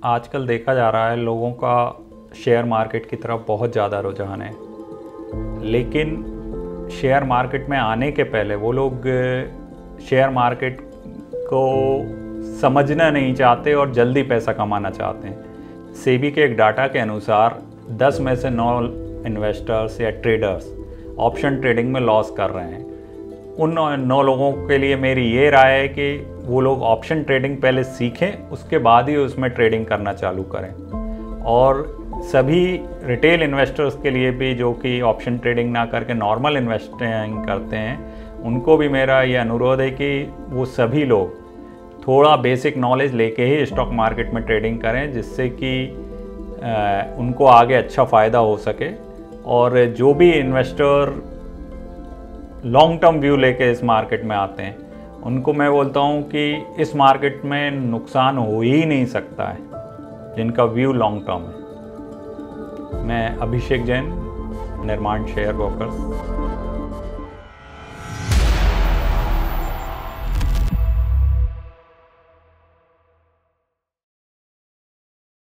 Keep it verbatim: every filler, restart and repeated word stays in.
आजकल देखा जा रहा है लोगों का शेयर मार्केट की तरफ बहुत ज़्यादा रुझान है, लेकिन शेयर मार्केट में आने के पहले वो लोग शेयर मार्केट को समझना नहीं चाहते और जल्दी पैसा कमाना चाहते हैं। सेबी के एक डाटा के अनुसार दस में से नौ इन्वेस्टर्स या ट्रेडर्स ऑप्शन ट्रेडिंग में लॉस कर रहे हैं। उन नौ लोगों के लिए मेरी ये राय है कि वो लोग ऑप्शन ट्रेडिंग पहले सीखें, उसके बाद ही उसमें ट्रेडिंग करना चालू करें। और सभी रिटेल इन्वेस्टर्स के लिए भी जो कि ऑप्शन ट्रेडिंग ना करके नॉर्मल इन्वेस्टिंग करते हैं, उनको भी मेरा ये अनुरोध है कि वो सभी लोग थोड़ा बेसिक नॉलेज लेके ही स्टॉक मार्केट में ट्रेडिंग करें, जिससे कि उनको आगे अच्छा फ़ायदा हो सके। और जो भी इन्वेस्टर लॉन्ग टर्म व्यू लेके इस मार्केट में आते हैं, उनको मैं बोलता हूँ कि इस मार्केट में नुकसान हो ही नहीं सकता है जिनका व्यू लॉन्ग टर्म है। मैं अभिषेक जैन, निर्माण शेयर ब्रोकर्स।